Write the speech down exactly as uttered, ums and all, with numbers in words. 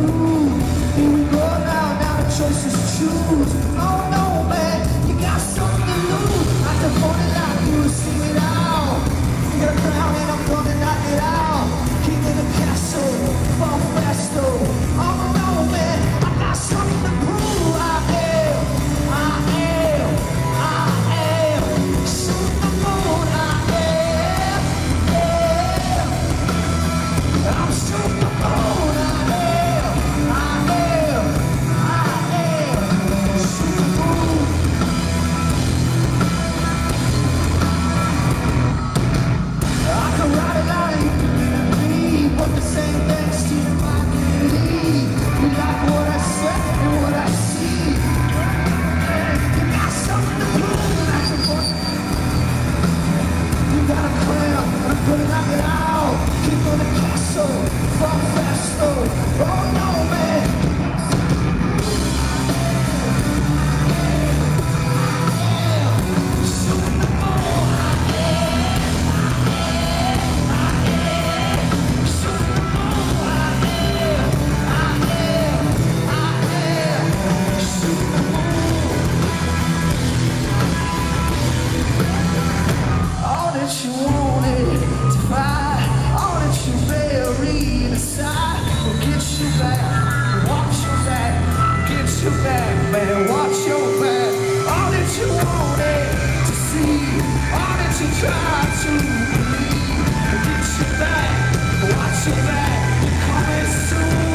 blue. Here we go now, now the choice is choose. Oh no, man, you got something to lose. I can hold it like you to sing it out. You got a crown and I'm gonna knock it out. King of the castle, fall festo. Oh no, man, I got something to prove. I am, I am, I am. Shoot the moon, I am, am. I'm shooting the moon, I am, I am, I am. Shoot the moon. I can ride it out, you can be, but the same things to my community. You like what I said and what I see. You got something to prove, and that's important. You got a crown, and I'm gonna knock it out. King of the castle, from festo. Oh no, man. Shooting the moon, I am, I am. Shooting the moon, I am, I am, I am. Shooting the moon. All that you wanted to find, all that you buried inside, will get you back. Watch your back, get you back, man. Watch your back. All that you wanted to see, all that you tried to believe, will get you back. Watch your back. Coming soon.